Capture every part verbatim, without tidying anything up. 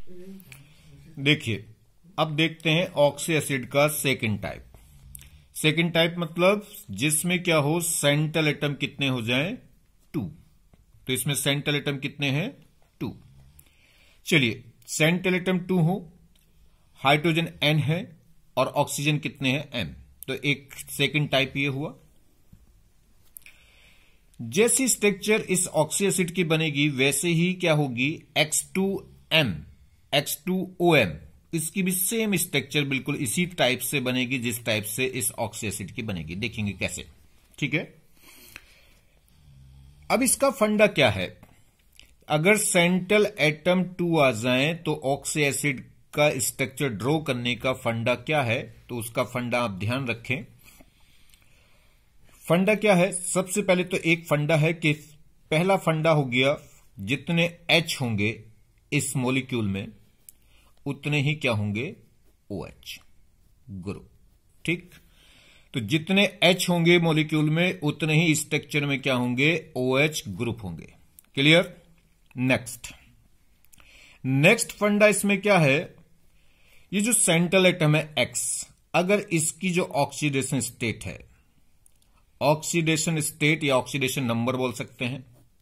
देखिए, अब देखते हैं ऑक्सी एसिड का सेकंड टाइप। सेकंड टाइप मतलब जिसमें क्या हो, सेंट्रल एटम कितने हो जाएं, टू। तो इसमें सेंट्रल एटम कितने हैं, टू। चलिए, सेंट्रल एटम टू हो, हाइड्रोजन एन है और ऑक्सीजन कितने हैं, एम। तो एक सेकंड टाइप ये हुआ। जैसी स्ट्रक्चर इस ऑक्सी एसिड की बनेगी वैसे ही क्या होगी, x two m, x two o m, इसकी भी सेम स्ट्रक्चर बिल्कुल इसी टाइप से बनेगी जिस टाइप से इस ऑक्सी एसिड की बनेगी। देखेंगे कैसे, ठीक है। अब इसका फंडा क्या है, अगर सेंट्रल एटम टू आ जाए तो ऑक्सी एसिड का स्ट्रक्चर ड्रॉ करने का फंडा क्या है, तो उसका फंडा आप ध्यान रखें। फंडा क्या है, सबसे पहले तो एक फंडा है कि पहला फंडा हो गया, जितने एच होंगे इस मॉलिक्यूल में उतने ही क्या होंगे, ओएच ग्रुप, ठीक। तो जितने एच होंगे मॉलिक्यूल में उतने ही स्ट्रक्चर में क्या होंगे, ओएच ग्रुप होंगे। क्लियर। नेक्स्ट नेक्स्ट फंडा इसमें क्या है, ये जो सेंट्रल एटम है एक्स, अगर इसकी जो ऑक्सीडेशन स्टेट है, ऑक्सीडेशन स्टेट या ऑक्सीडेशन नंबर बोल सकते हैं,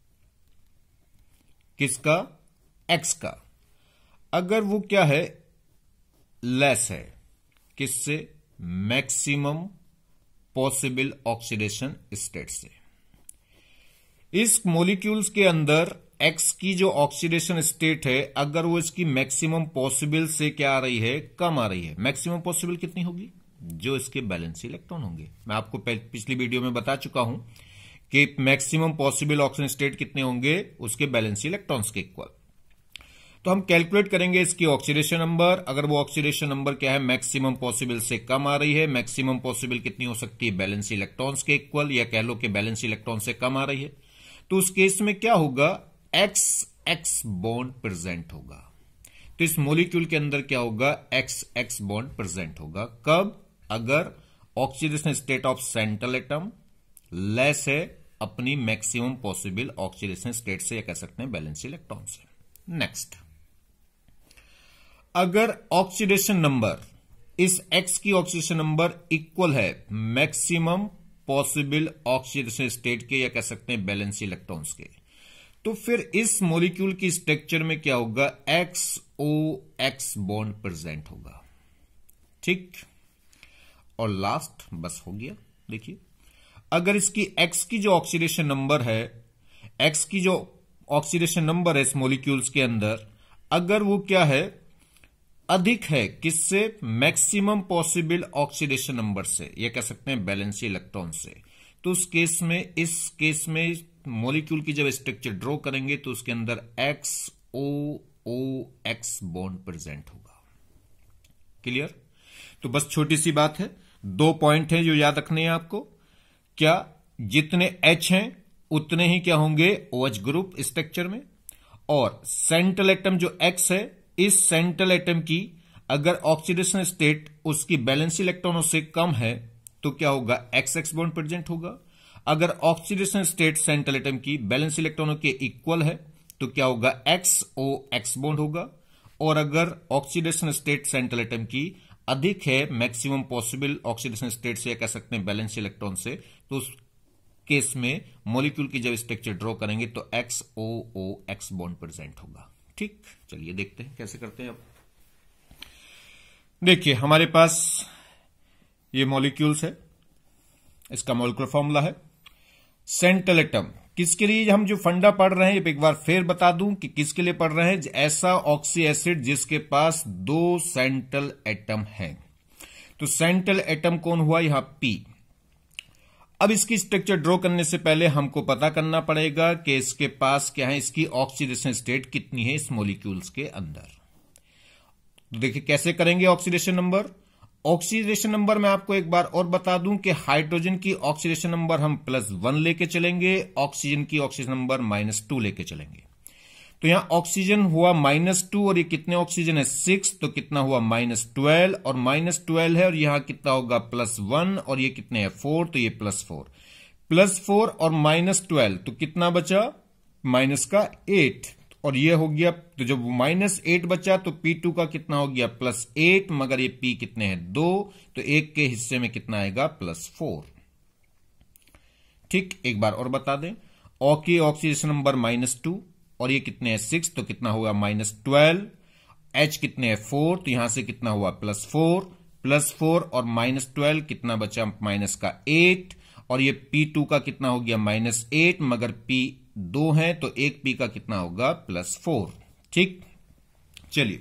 किसका, एक्स का, अगर वो क्या है, लेस है, किससे, मैक्सिमम पॉसिबल ऑक्सीडेशन स्टेट से। इस मॉलिक्यूल्स के अंदर एक्स की जो ऑक्सीडेशन स्टेट है, अगर वो इसकी मैक्सिमम पॉसिबल से क्या आ रही है, कम आ रही है। मैक्सिमम पॉसिबल कितनी होगी, जो इसके बैलेंस इलेक्ट्रॉन होंगे। मैं आपको पिछली वीडियो में बता चुका हूं कि मैक्सिमम पॉसिबल ऑक्सीजन स्टेट कितने होंगे, उसके बैलेंस इलेक्ट्रॉन्स के इक्वल। तो हम कैलकुलेट करेंगे इसकी ऑक्सीडेशन नंबर। अगर वो ऑक्सीडेशन नंबर क्या है, मैक्सिमम पॉसिबल से कम आ रही है, मैक्सिमम पॉसिबल कितनी हो सकती है, बैलेंस इलेक्ट्रॉन्स के इक्वल, या कह लो कि बैलेंस इलेक्ट्रॉन से कम आ रही है, तो उस केस में क्या होगा, एक्स एक्स बॉन्ड प्रेजेंट होगा। तो इस मॉलिक्यूल के अंदर क्या होगा, एक्स एक्स बॉन्ड प्रेजेंट होगा। कब, अगर oxidation state of central atom less है अपनी मैक्सिमम पॉसिबल ऑक्सीडेशन स्टेट से, या कह सकते हैं बैलेंस इलेक्ट्रॉन से। नेक्स्ट, अगर ऑक्सीडेशन नंबर, इस एक्स की ऑक्सीडेशन नंबर इक्वल है मैक्सिमम पॉसिबल ऑक्सीडेशन स्टेट के, या कह सकते हैं बैलेंस इलेक्ट्रॉन्स के, तो फिर इस मॉलिक्यूल की स्ट्रक्चर में क्या होगा, एक्स ओ एक्स बॉन्ड प्रेजेंट होगा, ठीक। और लास्ट बस हो गया। देखिए, अगर इसकी एक्स की जो ऑक्सीडेशन नंबर है, एक्स की जो ऑक्सीडेशन नंबर है इस मॉलिक्यूल्स के अंदर, अगर वो क्या है, अधिक है किससे, मैक्सिमम पॉसिबल ऑक्सीडेशन नंबर से, या कह सकते हैं बैलेंस इलेक्ट्रॉन से, तो उस केस में, इस केस में मॉलिक्यूल की जब स्ट्रक्चर ड्रॉ करेंगे तो उसके अंदर एक्स ओ ओ एक्स बॉन्ड प्रेजेंट होगा। क्लियर। तो बस छोटी सी बात है, दो पॉइंट हैं जो याद रखने हैं आपको। क्या, जितने एच हैं उतने ही क्या होंगे, ओएच ग्रुप स्ट्रक्चर में, और सेंट्रल एटम जो एक्स है, इस सेंट्रल एटम की अगर ऑक्सीडेशन स्टेट उसकी बैलेंस इलेक्ट्रॉनों से कम है तो क्या होगा, एक्स एक्स बॉन्ड प्रेजेंट होगा। अगर ऑक्सीडेशन स्टेट सेंट्रल एटम की बैलेंस इलेक्ट्रॉनों के इक्वल है तो क्या होगा, एक्स ओ एक्स बॉन्ड होगा। और अगर ऑक्सीडेशन स्टेट सेंट्रल एटम की अधिक है मैक्सिमम पॉसिबल ऑक्सीडेशन स्टेट से, या कह सकते हैं बैलेंस इलेक्ट्रॉन से, तो उस केस में मॉलिक्यूल की जब स्ट्रक्चर ड्रॉ करेंगे तो एक्स ओ ओ एक्स बॉन्ड प्रेजेंट होगा, ठीक। चलिए देखते हैं कैसे करते हैं। अब देखिए, हमारे पास ये मॉलिक्यूल्स है, इसका मॉलिक्यूलर फॉर्मूला है। सेंट्रल एटम किसके लिए हम जो फंडा पढ़ रहे हैं, एक बार फिर बता दूं कि किसके लिए पढ़ रहे हैं, ऐसा ऑक्सी एसिड जिसके पास दो सेंट्रल एटम हैं। तो सेंट्रल एटम कौन हुआ, यहां पी। अब इसकी स्ट्रक्चर ड्रॉ करने से पहले हमको पता करना पड़ेगा कि इसके पास क्या है, इसकी ऑक्सीडेशन स्टेट कितनी है इस मॉलिक्यूल्स के अंदर। तो देखिए कैसे करेंगे ऑक्सीडेशन नंबर। ऑक्सीडेशन नंबर मैं आपको एक बार और बता दूं कि हाइड्रोजन की ऑक्सीडेशन नंबर हम प्लस वन लेके चलेंगे, ऑक्सीजन की ऑक्सीजन नंबर माइनस टू लेके चलेंगे। तो यहां ऑक्सीजन हुआ माइनस टू और ये कितने ऑक्सीजन है, सिक्स, तो कितना हुआ माइनस ट्वेल्व, और माइनस ट्वेल्व है और यहां कितना होगा प्लस वन, और ये कितने हैं फोर, तो ये प्लस फोर, प्लस फोर और माइनस ट्वेल्व, तो कितना बचा माइनस का एट, और ये हो गया, तो जब माइनस एट बचा तो पी टू का कितना हो गया प्लस एट, मगर ये पी कितने हैं दो, तो एक के हिस्से में कितना आएगा प्लस फोर। ठीक, एक बार और बता दें, ओ की ऑक्सीडेशन नंबर माइनस टू और ये कितने हैं सिक्स, तो कितना हुआ माइनस ट्वेल्व। एच कितने हैं फोर, तो यहां से कितना हुआ प्लस फोर, प्लस फोर और माइनस ट्वेल्व कितना बचा माइनस का एट, और ये पी टू का कितना हो गया माइनस एट, मगर पी दो है तो एक पी का कितना होगा प्लस फोर। ठीक, चलिए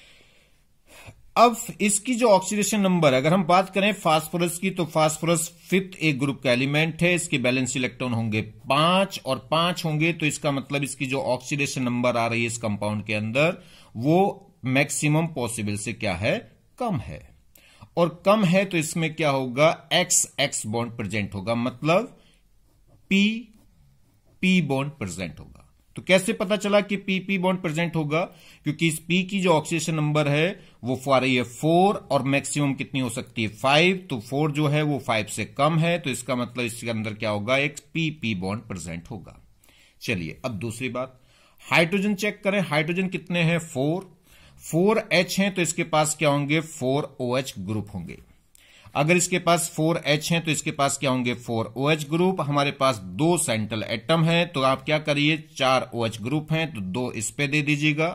अब इसकी जो ऑक्सीडेशन नंबर, अगर हम बात करें फास्फोरस की, तो फास्फोरस फिफ्थ एक ग्रुप का एलिमेंट है, इसके बैलेंस इलेक्ट्रॉन होंगे पांच और पांच होंगे, तो इसका मतलब इसकी जो ऑक्सीडेशन नंबर आ रही है इस कंपाउंड के अंदर वो मैक्सिमम पॉसिबल से क्या है कम है, और कम है तो इसमें क्या होगा एक्स एक्स बॉन्ड प्रेजेंट होगा, मतलब पी पी बॉन्ड प्रेजेंट होगा। तो कैसे पता चला कि पी पी बॉन्ड प्रेजेंट होगा, क्योंकि इस पी की जो ऑक्सीडेशन नंबर है वो आ रही है फोर और मैक्सिमम कितनी हो सकती है फाइव, तो फोर जो है वो फाइव से कम है, तो इसका मतलब इसके अंदर क्या होगा एक पी पी बॉन्ड प्रेजेंट होगा। चलिए अब दूसरी बात, हाइड्रोजन चेक करें, हाइड्रोजन कितने हैं फोर, फोर एच हैं तो इसके पास क्या होंगे फोर ओ एच ग्रुप होंगे। अगर इसके पास फोर एच हैं तो इसके पास क्या होंगे फोर ओ एच ग्रुप। हमारे पास दो सेंट्रल एटम है तो आप क्या करिए, चार ओ एच ग्रुप हैं तो दो इस पे दे दीजिएगा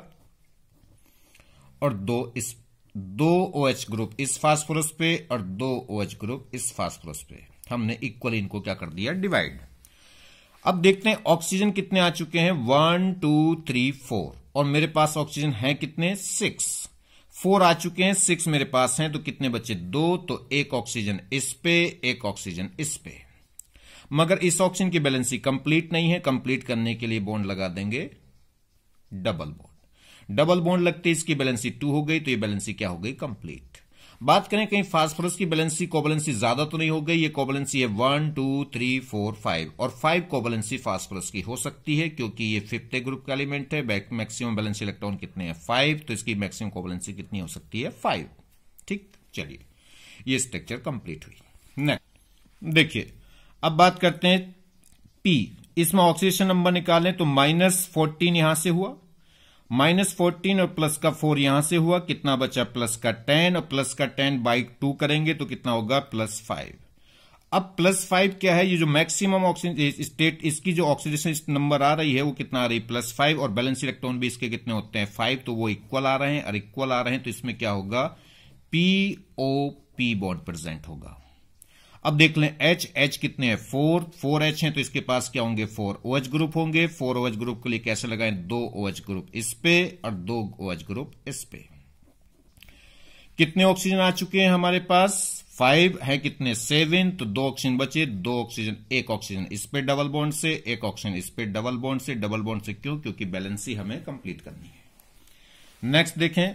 और दो इस दो ओ एच ग्रुप इस फास्फोरस पे और दो ओ एच ग्रुप इस फास्फोरस पे। हमने इक्वल इनको क्या कर दिया डिवाइड। अब देखते हैं ऑक्सीजन कितने आ चुके हैं, वन टू थ्री फोर, और मेरे पास ऑक्सीजन है कितने सिक्स। फोर आ चुके हैं, सिक्स मेरे पास हैं, तो कितने बचे दो, तो एक ऑक्सीजन इस पे एक ऑक्सीजन इस पे। मगर इस ऑक्सीजन की बैलेंसी कंप्लीट नहीं है, कंप्लीट करने के लिए बॉन्ड लगा देंगे डबल बॉन्ड। डबल बॉन्ड लगते इसकी बैलेंसी टू हो गई, तो ये बैलेंसी क्या हो गई कंप्लीट। बात करें कहीं फास्फोरस की बैलेंसी कोवैलेंसी ज्यादा तो नहीं हो गई, ये कोवैलेंसी है one two three four five, और फाइव कोवैलेंसी फास्फोरस की हो सकती है क्योंकि ये फिफ्थ ग्रुप का एलिमेंट है। मैक्सिमम बैलेंस इलेक्ट्रॉन कितने हैं फाइव, तो इसकी मैक्सिमम कोवैलेंसी कितनी हो सकती है फाइव। ठीक, चलिए ये स्ट्रक्चर कंप्लीट हुई। नेक्स्ट देखिए, अब बात करते हैं पी, इसमें ऑक्सीडेशन नंबर निकालें तो माइनस फोर्टीन यहां से हुआ, माइनस फोर्टीन और प्लस का फोर यहां से हुआ, कितना बचा प्लस का टेन, और प्लस का टेन बाई टू करेंगे तो कितना होगा प्लस फाइव। अब प्लस फाइव क्या है, ये जो मैक्सिमम ऑक्सीजन स्टेट इसकी जो ऑक्सीडेशन नंबर आ रही है वो कितना आ रही है प्लस फाइव, और बैलेंस इलेक्ट्रॉन भी इसके कितने होते हैं फाइव, तो वो इक्वल आ रहे हैं, और इक्वल आ रहे हैं तो इसमें क्या होगा P O P bond present होगा। अब देख लें H, H कितने हैं फोर, फोर एच हैं तो इसके पास क्या होंगे फोर ओ एच ग्रुप होंगे। फोर ओ एच ग्रुप के लिए कैसे लगाएं, दो ओ एच ग्रुप इस पे और दो ओ एच ग्रुप इस पे। कितने ऑक्सीजन आ चुके हैं हमारे पास फाइव है, कितने सेवन, तो दो ऑक्सीजन बचे, दो ऑक्सीजन एक ऑक्सीजन इस पे डबल बॉन्ड से, एक ऑक्सीजन इस पे डबल बॉन्ड से। डबल बॉन्ड से क्यों, क्योंकि बैलेंसी हमें कंप्लीट करनी है। नेक्स्ट देखें,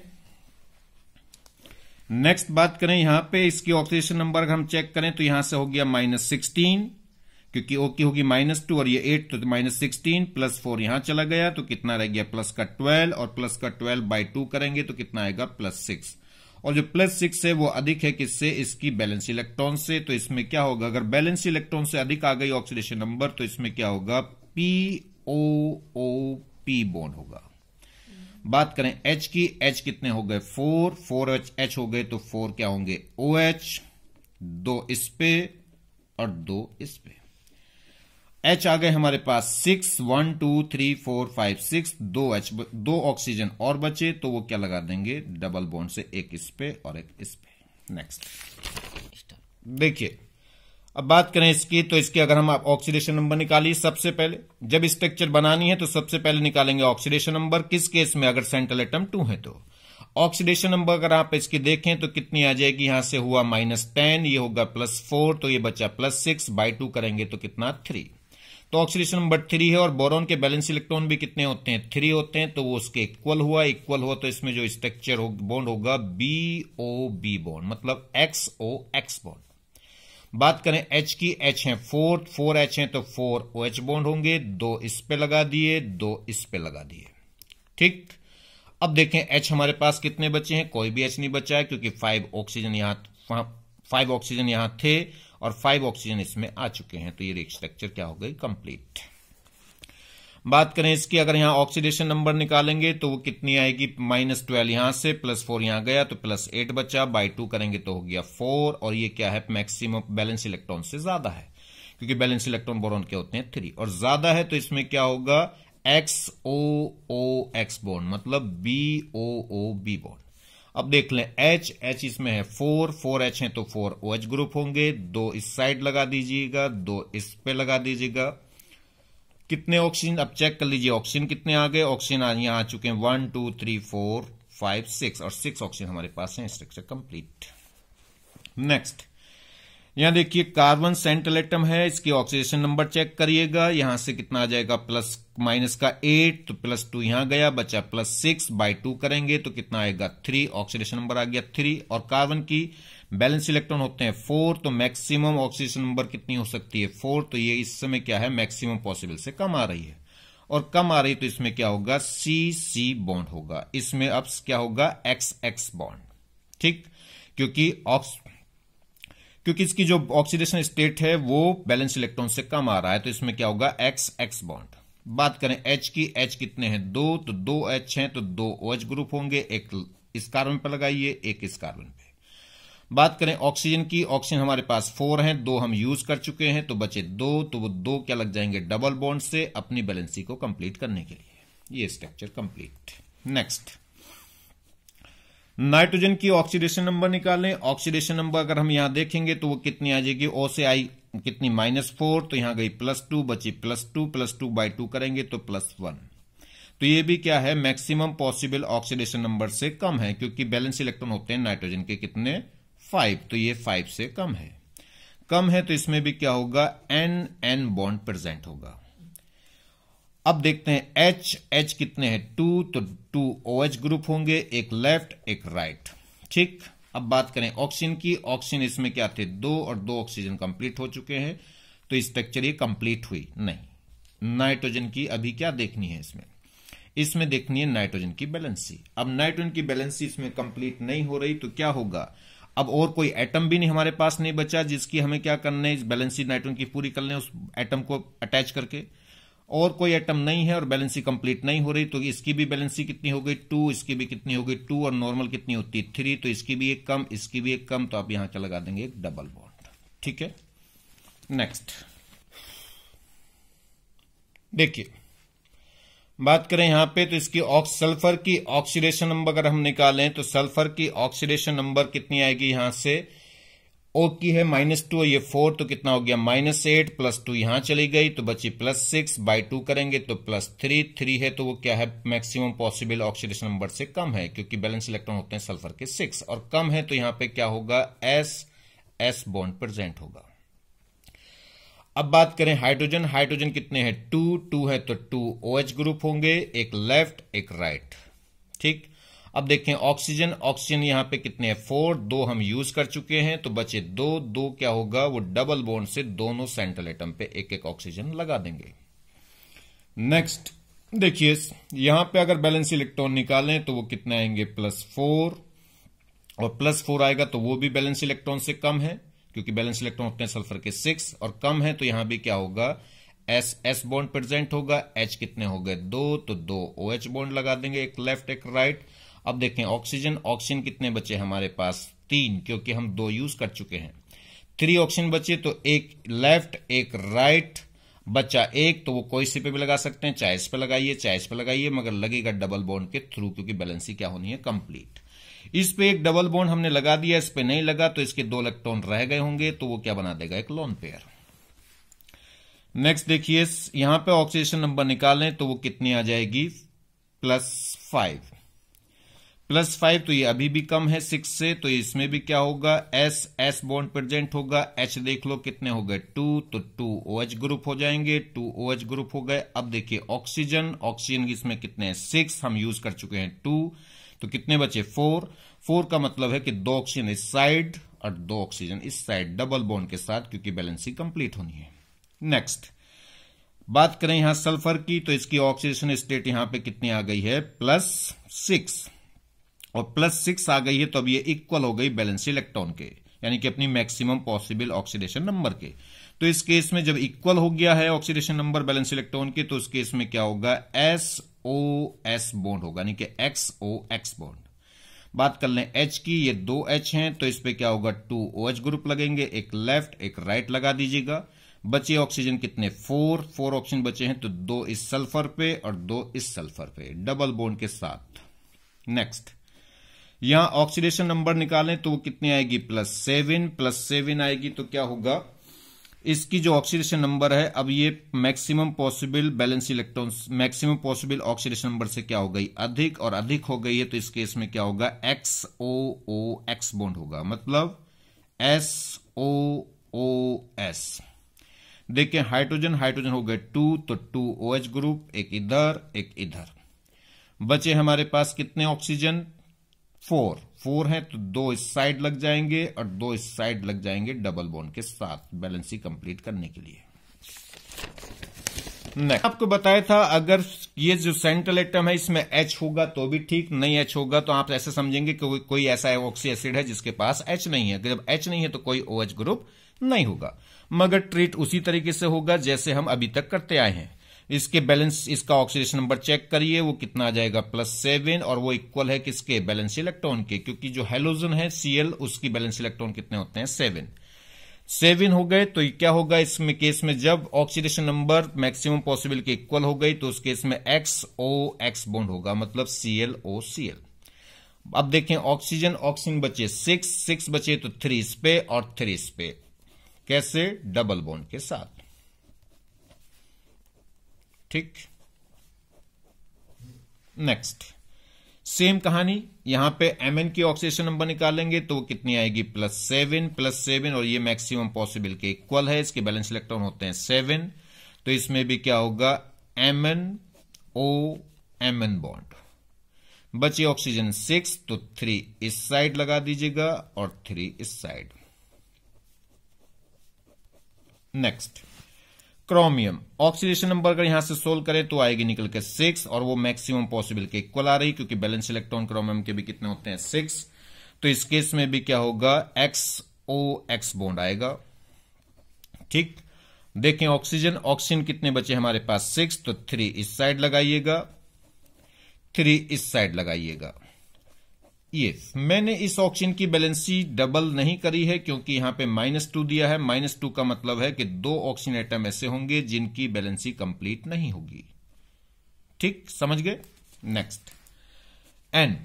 नेक्स्ट बात करें यहां पे इसकी ऑक्सीडेशन नंबर हम चेक करें तो यहां से हो गया माइनस सिक्सटीन, क्योंकि ओ की होगी माइनस टू और ये एट, तो माइनस सिक्सटीन प्लस फोर यहां चला गया तो कितना रह गया प्लस का ट्वेल्व, और प्लस का ट्वेल्व बाई टू करेंगे तो कितना आएगा प्लस सिक्स, और जो प्लस सिक्स है वो अधिक है किससे, इसकी बैलेंस इलेक्ट्रॉन से। तो इसमें क्या होगा, अगर बैलेंस इलेक्ट्रॉन से अधिक आ गई ऑक्सीडेशन नंबर तो इसमें क्या होगा P O O P bond होगा। बात करें H की, H कितने हो गए फोर, फोर एच एच हो गए तो फोर क्या होंगे OH, दो इस पे और दो इस पे। H आ गए हमारे पास six, one two three four five six, दो H, दो ऑक्सीजन और बचे तो वो क्या लगा देंगे डबल बॉन्ड से, एक इस पे और एक इस पे। नेक्स्ट देखिए, अब बात करें इसकी, तो इसके अगर हम ऑक्सीडेशन नंबर निकालिए, सबसे पहले जब स्ट्रक्चर बनानी है तो सबसे पहले निकालेंगे ऑक्सीडेशन नंबर। किस केस में, अगर सेंट्रल एटम टू है तो ऑक्सीडेशन नंबर अगर आप इसकी देखें तो कितनी आ जाएगी, यहां से हुआ माइनस टेन, ये होगा प्लस फोर, तो ये बचा प्लस सिक्स, बाई टू करेंगे तो कितना थ्री, तो ऑक्सीडेशन नंबर थ्री है। और बोरॉन के बैलेंस इलेक्ट्रॉन भी कितने होते हैं थ्री होते हैं, तो वो उसके इक्वल हुआ, इक्वल हुआ तो इसमें जो स्ट्रक्चर हो, बॉन्ड होगा बी ओ बी बॉन्ड, मतलब एक्स ओ एक्स बॉन्ड। बात करें H की, H है फोर, फोर H है तो फोर ओ एच बॉन्ड होंगे, दो इस पे लगा दिए, दो इस पे लगा दिए। ठीक, अब देखें H हमारे पास कितने बचे हैं, कोई भी H नहीं बचा है क्योंकि फाइव ऑक्सीजन यहां फाइव ऑक्सीजन यहां थे और फाइव ऑक्सीजन इसमें आ चुके हैं, तो ये स्ट्रक्चर क्या हो गई कंप्लीट। बात करें इसकी, अगर यहां ऑक्सीडेशन नंबर निकालेंगे तो वो कितनी आएगी, माइनस ट्वेल्व यहां से, प्लस फोर यहां गया तो प्लस एट बचा, बाई टू करेंगे तो हो गया फोर, और ये क्या है, मैक्सिमम बैलेंस इलेक्ट्रॉन से ज्यादा है, क्योंकि बैलेंस इलेक्ट्रॉन बोरॉन के होते हैं थ्री, और ज्यादा है तो इसमें क्या होगा, एक्स ओ ओ एक्स बॉन्ड, मतलब B O O B bond. अब देख लें H, H इसमें है फोर, फोर H है तो फोर ओ एच ग्रुप होंगे, दो इस साइड लगा दीजिएगा, दो इस पे लगा दीजिएगा। कितने ऑक्सीजन, अब चेक कर लीजिए ऑक्सीजन कितने आ गए, ऑक्सीजन यहां आ चुके हैं one two three four five six, और सिक्स ऑक्सीजन हमारे पास है, स्ट्रक्चर कंप्लीट। नेक्स्ट यहां देखिए कार्बन सेंट्रल एटम है, इसकी ऑक्सीडेशन नंबर चेक करिएगा, यहां से कितना आ जाएगा, प्लस माइनस का एट, तो प्लस टू यहां गया, बचा प्लस सिक्स, बाई टू करेंगे तो कितना आएगा थ्री, ऑक्सीडेशन नंबर आ गया थ्री, और कार्बन की बैलेंस इलेक्ट्रॉन होते हैं फोर, तो मैक्सिमम ऑक्सीडेशन नंबर कितनी हो सकती है, फोर, तो ये इस समय क्या है, मैक्सिमम पॉसिबल से कम आ रही है, और कम आ रही तो इसमें क्या होगा, सी सी बॉन्ड होगा, इसमें अब क्या होगा, एक्स एक्स बॉन्ड, ठीक, क्योंकि ऑक्स क्योंकि इसकी जो ऑक्सीडेशन स्टेट है वो बैलेंस इलेक्ट्रॉन से कम आ रहा है, तो इसमें क्या होगा, एक्स एक्स बॉन्ड। बात करें H की, H कितने हैं, दो, तो दो H हैं तो दो OH ग्रुप होंगे, एक इस कार्बन पर लगाइए, एक इस कार्बन पे। बात करें ऑक्सीजन की, ऑक्सीजन हमारे पास फोर हैं, दो हम यूज कर चुके हैं तो बचे दो, तो वो दो क्या लग जाएंगे, डबल बॉन्ड से, अपनी बैलेंसी को कंप्लीट करने के लिए। ये स्ट्रक्चर कंप्लीट। नेक्स्ट नाइट्रोजन की ऑक्सीडेशन नंबर निकालें। ऑक्सीडेशन नंबर अगर हम यहां देखेंगे तो वो कितनी आ जाएगी, ओ से आई कितनी, माइनस फोर, तो यहां गई प्लस टू, बची plus two, plus two by two करेंगे तो प्लस वन, तो ये भी क्या है, मैक्सिमम पॉसिबल ऑक्सीडेशन नंबर से कम है, क्योंकि बैलेंस इलेक्ट्रॉन होते हैं नाइट्रोजन के कितने, फाइव, तो ये फाइव से कम है। कम है तो इसमें भी क्या होगा, एन एन बॉन्ड प्रेजेंट होगा। अब देखते हैं H, H कितने हैं, टू, तो टू OH ग्रुप होंगे, एक लेफ्ट एक राइट, ठीक। अब बात करें ऑक्सीजन की, ऑक्सीजन इसमें क्या थे, दो, और दो ऑक्सीजन कंप्लीट हो चुके हैं, तो स्ट्रक्चर ये कंप्लीट हुई नहीं। नाइट्रोजन की अभी क्या देखनी है, इसमें इसमें देखनी है नाइट्रोजन की बैलेंसी। अब नाइट्रोजन की बैलेंसी इसमें कंप्लीट नहीं हो रही तो क्या होगा, अब और कोई एटम भी नहीं हमारे पास नहीं बचा जिसकी हमें क्या करना है, इस बैलेंसी नाइट्रोजन की पूरी कर लें उस एटम को अटैच करके, और कोई एटम नहीं है और बैलेंसी कंप्लीट नहीं हो रही, तो इसकी भी बैलेंसी कितनी हो गई, टू, इसकी भी कितनी हो गई, टू, और नॉर्मल कितनी होती है, थ्री, तो इसकी भी एक कम, इसकी भी एक कम, तो आप यहां क्या लगा देंगे, एक डबल बॉन्ड, ठीक है। नेक्स्ट देखिए, बात करें यहां पे तो इसकी सल्फर की ऑक्सीडेशन नंबर अगर हम निकालें तो सल्फर की ऑक्सीडेशन नंबर कितनी आएगी, यहां से ओ की है माइनस टू, ये फोर, तो कितना हो गया, माइनस एट, प्लस टू यहां चली गई तो बची प्लस सिक्स, बाई टू करेंगे तो प्लस थ्री, थ्री है तो वो क्या है, मैक्सिमम पॉसिबल ऑक्सीडेशन नंबर से कम है, क्योंकि बैलेंस इलेक्ट्रॉन होते हैं सल्फर के सिक्स, और कम है तो यहां पे क्या होगा, एस एस बॉन्ड प्रेजेंट होगा। अब बात करें हाइड्रोजन, हाइड्रोजन कितने हैं, टू, टू है तो टू OH ग्रुप होंगे, एक लेफ्ट एक राइट, ठीक। अब देखें ऑक्सीजन, ऑक्सीजन यहां पे कितने हैं, फोर, दो हम यूज कर चुके हैं तो बचे दो, दो क्या होगा, वो डबल बॉन्ड से दोनों सेंट्रल एटम पे एक एक ऑक्सीजन लगा देंगे। नेक्स्ट देखिए, यहां पे अगर बैलेंस इलेक्ट्रॉन निकालें तो वो कितने आएंगे, प्लस फोर, और प्लस फोर आएगा तो वो भी बैलेंस इलेक्ट्रॉन से कम है, क्योंकि बैलेंस इलेक्ट्रॉन होते हैं सल्फर के सिक्स, और कम है तो यहां भी क्या होगा, एस एस बॉन्ड प्रेजेंट होगा। H कितने हो गए, दो, तो दो OH बॉन्ड लगा देंगे, एक लेफ्ट एक राइट। अब देखें ऑक्सीजन, ऑक्सीजन कितने बचे हमारे पास, तीन, क्योंकि हम दो यूज कर चुके हैं, थ्री ऑक्सीजन बचे, तो एक लेफ्ट एक राइट, बचा एक, तो वो कोई सी पे भी लगा सकते हैं, चाहे इस पे लगाइए चाहे इस पे लगाइए, मगर लगेगा डबल बॉन्ड के थ्रू, क्योंकि बैलेंसी क्या होनी है, कंप्लीट। इस पे एक डबल बॉन्ड हमने लगा दिया, इस पे नहीं लगा, तो इसके दो इलेक्ट्रॉन रह गए होंगे, तो वो क्या बना देगा, एक लोन पेयर। नेक्स्ट देखिए, यहां पे ऑक्सीडेशन नंबर निकालें तो वो कितनी आ जाएगी, प्लस फाइव, प्लस फाइव, तो ये अभी भी कम है सिक्स से, तो इसमें भी क्या होगा, एस एस बॉन्ड प्रेजेंट होगा। H देख लो कितने हो गए, टू, तो टू OH ग्रुप हो जाएंगे, टू OH ग्रुप हो गए। अब देखिए ऑक्सीजन, ऑक्सीजन इसमें कितने हैं, सिक्स, हम यूज कर चुके हैं टू, तो कितने बचे, फोर, फोर का मतलब है कि दो ऑक्सीजन इस साइड और दो ऑक्सीजन इस साइड, डबल बॉन्ड के साथ, क्योंकि बैलेंसी कंप्लीट होनी है। नेक्स्ट बात करें यहां सल्फर की, तो इसकी ऑक्सीडेशन स्टेट यहां पे कितनी आ गई है, प्लस सिक्स, और प्लस सिक्स आ गई है, तो अब ये इक्वल हो गई बैलेंस इलेक्ट्रॉन के, यानी कि अपनी मैक्सिमम पॉसिबल ऑक्सीडेशन नंबर के। तो इस केस में जब इक्वल हो गया है ऑक्सीडेशन नंबर बैलेंस इलेक्ट्रॉन के, तो उस केस में क्या होगा, एस ओ एस बॉन्ड होगा, यानी कि एक्स ओ एक्स बॉन्ड। बात कर लें H की, ये दो H हैं, तो इस पे क्या होगा, टू ओ एच ग्रुप लगेंगे, एक लेफ्ट एक राइट लगा दीजिएगा। बचे ऑक्सीजन कितने, फोर फोर ऑक्सीजन बचे हैं, तो दो इस सल्फर पे और दो इस सल्फर पे डबल बॉन्ड के साथ। नेक्स्ट, यहां ऑक्सीडेशन नंबर निकालें तो वो कितनी आएगी, प्लस सेवन प्लस सेवन आएगी, तो क्या होगा, इसकी जो ऑक्सीडेशन नंबर है, अब ये maximum possible valence electrons, maximum possible oxidation number से क्या हो गई, अधिक, और अधिक हो गई है, तो इस केस में क्या होगा, एक्स ओ ओ एक्स बॉन्ड होगा, मतलब एस ओ ओ एस। देखिए हाइड्रोजन हाइड्रोजन हो गए टू, तो टू ओ एच ग्रुप, एक इधर एक इधर। बचे हमारे पास कितने ऑक्सीजन, फोर फोर हैं, तो दो इस साइड लग जाएंगे और दो इस साइड लग जाएंगे डबल बॉन्ड के साथ बैलेंसी कंप्लीट करने के लिए। नेक्स्ट, आपको बताया था अगर ये जो सेंट्रल एटम है इसमें H होगा तो भी ठीक, नहीं H होगा तो आप ऐसे समझेंगे कि कोई, कोई ऐसा ऑक्सी एसिड है जिसके पास H नहीं है। जब H नहीं है तो कोई OH ग्रुप नहीं होगा, मगर ट्रीट उसी तरीके से होगा जैसे हम अभी तक करते आए हैं। इसके बैलेंस, इसका ऑक्सीडेशन नंबर चेक करिए, वो कितना आ जाएगा, प्लस सेवन, और वो इक्वल है किसके, बैलेंस इलेक्ट्रॉन के, क्योंकि जो हेलोजन है Cl उसकी बैलेंस इलेक्ट्रॉन कितने होते हैं, सेवन सेवन हो गए। तो क्या होगा इसमें केस में, जब ऑक्सीडेशन नंबर मैक्सिमम पॉसिबल के इक्वल हो गई तो उस केस में एक्स ओ एक्स बॉन्ड होगा, मतलब Cl O Cl। अब देखें ऑक्सीजन ऑक्सीजन बचे सिक्स सिक्स बचे, तो थ्री इस पे और थ्री इस पे, कैसे, डबल बॉन्ड के साथ, ठीक। नेक्स्ट, सेम कहानी, यहां पे Mn की ऑक्सीडेशन नंबर निकालेंगे तो वो कितनी आएगी, प्लस सेवन प्लस सेवन, और ये मैक्सिमम पॉसिबल के इक्वल है, इसके बैलेंस इलेक्ट्रॉन होते हैं सेवन, तो इसमें भी क्या होगा, Mn O Mn बॉन्ड। बची ऑक्सीजन सिक्स, तो थ्री इस साइड लगा दीजिएगा और थ्री इस side. Next, chromium oxidation number अगर यहां से सोल्व करें तो आएगी निकल के सिक्स, और वो मैक्सिमम पॉसिबल के इक्वल आ रही, क्योंकि बैलेंस इलेक्ट्रॉन क्रोमियम के भी कितने होते हैं, सिक्स, तो इस केस में भी क्या होगा, एक्स ओ एक्स बॉन्ड आएगा, ठीक। देखें ऑक्सीजन ऑक्सीजन कितने बचे हमारे पास, सिक्स, तो थ्री इस साइड लगाइएगा, थ्री इस साइड लगाइएगा। ये मैंने इस ऑक्सीजन की बैलेंसी डबल नहीं करी है क्योंकि यहां पे माइनस टू दिया है। माइनस टू का मतलब है कि दो ऑक्सीजन एटम ऐसे होंगे जिनकी बैलेंसी कंप्लीट नहीं होगी, ठीक, समझ गए। नेक्स्ट, एन,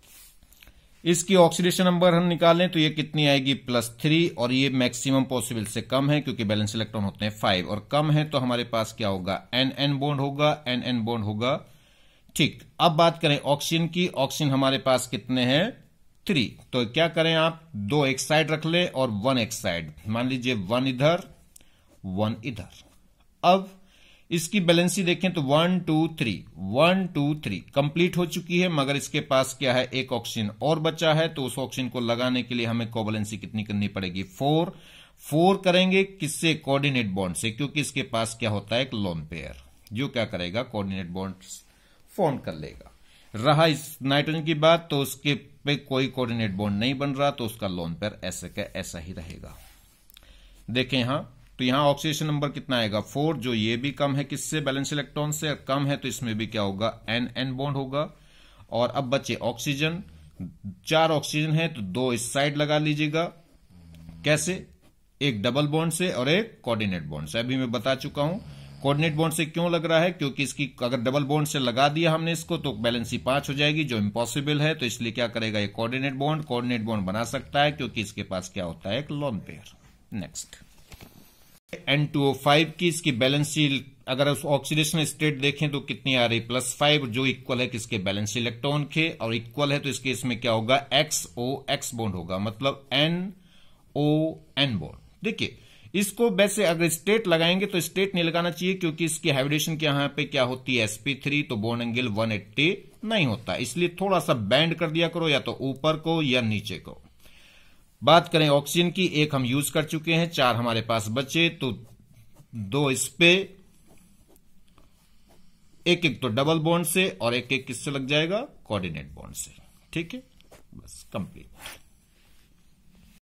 इसकी ऑक्सीडेशन नंबर हम निकालें तो ये कितनी आएगी, प्लस थ्री, और ये मैक्सिमम पॉसिबल से कम है क्योंकि बैलेंस इलेक्ट्रॉन होते हैं फाइव, और कम है तो हमारे पास क्या होगा, एन एन बॉन्ड होगा, एन एन बॉन्ड होगा, ठीक। अब बात करें ऑक्सीजन की, ऑक्सीजन हमारे पास कितने हैं, थ्री, तो क्या करें आप, दो एक साइड रख ले और वन एक साइड, मान लीजिए वन इधर वन इधर। अब इसकी बैलेंसी देखें तो one two three one two three complete हो चुकी है, मगर इसके पास क्या है, एक ऑक्सीजन और बचा है, तो उस ऑक्सीजन को लगाने के लिए हमें कोवैलेंसी कितनी करनी पड़ेगी, फोर फोर करेंगे, किससे, कोऑर्डिनेट बॉन्ड से, क्योंकि इसके पास क्या होता है, एक लोन पेयर, जो क्या करेगा, कोऑर्डिनेट बॉन्ड फॉर्म कर लेगा। रहा इस नाइट्रोजन की बात, तो उसके पे कोई कोऑर्डिनेट बॉन्ड नहीं बन रहा, तो उसका लोन पेयर ऐसे का ऐसा ही रहेगा। देखें यहां, तो यहां ऑक्सीडेशन नंबर कितना आएगा, फोर, जो ये भी कम है किससे, बैलेंस इलेक्ट्रॉन से, कम है तो इसमें भी क्या होगा, एन एन बॉन्ड होगा। और अब बचे ऑक्सीजन, चार ऑक्सीजन है तो दो इस साइड लगा लीजिएगा, कैसे, एक डबल बॉन्ड से और एक कोऑर्डिनेट बॉन्ड से। अभी मैं बता चुका हूं कोऑर्डिनेट बॉन्ड से क्यों लग रहा है, क्योंकि इसकी अगर डबल बॉन्ड से लगा दिया हमने इसको तो बैलेंसी पांच हो जाएगी, जो इम्पॉसिबल है, तो इसलिए क्या करेगा, ये कोऑर्डिनेट बॉन्ड कोऑर्डिनेट बॉन्ड बना सकता है क्योंकि इसके पास क्या होता है, एक lone pair. Next, N two O five की इसकी बैलेंसी अगर उस ऑक्सीडेशन स्टेट देखें तो कितनी आ रही, प्लस फाइव, जो इक्वल है किसके, बैलेंस इलेक्ट्रॉन के, और इक्वल है तो इसके इसमें क्या होगा, एक्स ओ एक्स बॉन्ड होगा, मतलब एन ओ एन बॉन्ड। देखिए इसको वैसे अगर स्टेट लगाएंगे तो स्टेट नहीं लगाना चाहिए क्योंकि इसकी हाइब्रिडेशन के यहां पे क्या होती है, एस पी थ्री, तो बॉन्ड एंगल वन एट्टी नहीं होता, इसलिए थोड़ा सा बैंड कर दिया करो, या तो ऊपर को या नीचे को। बात करें ऑक्सीजन की, एक हम यूज कर चुके हैं, चार हमारे पास बचे, तो दो इस पे, एक एक तो डबल बॉन्ड से और एक एक किससे लग जाएगा, कोऑर्डिनेट बॉन्ड से, ठीक है, बस कंप्लीट।